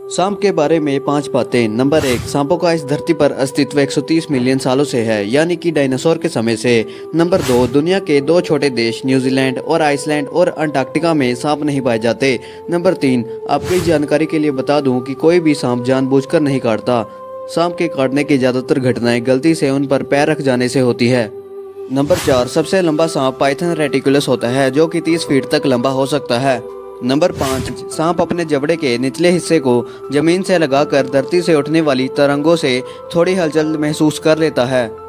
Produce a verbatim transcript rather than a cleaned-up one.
सांप के बारे में पांच बातें। नंबर एक, सांपों का इस धरती पर अस्तित्व एक सौ तीस मिलियन सालों से है, यानी कि डायनासोर के समय से। नंबर दो, दुनिया के दो छोटे देश न्यूजीलैंड और आइसलैंड और अंटार्कटिका में सांप नहीं पाए जाते। नंबर तीन, आपकी जानकारी के लिए बता दूं कि कोई भी सांप जानबूझकर नहीं काटता। सांप के काटने की ज्यादातर घटनाएं गलती से उन पर पैर रख जाने से होती है। नंबर चार, सबसे लंबा सांप पाइथन रेटिकुलस होता है, जो कि तीस फीट तक लंबा हो सकता है। नंबर पाँच, सांप अपने जबड़े के निचले हिस्से को जमीन से लगाकर धरती से उठने वाली तरंगों से थोड़ी हलचल महसूस कर लेता है।